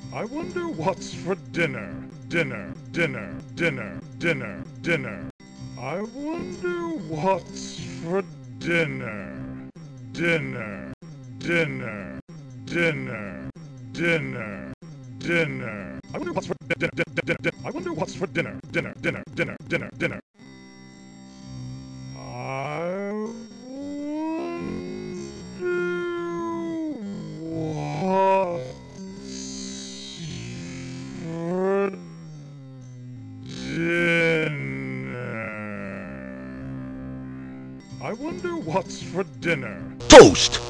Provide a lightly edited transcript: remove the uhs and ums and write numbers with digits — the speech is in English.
I wonder what's for dinner. Dinner, dinner, dinner, dinner, dinner. I wonder what's for dinner. Dinner, dinner, dinner, dinner, dinner. I wonder what's for dinner, dinner, dinner. I wonder what's for dinner. Dinner, dinner, dinner, dinner, dinner. I wonder what's for dinner. Toast!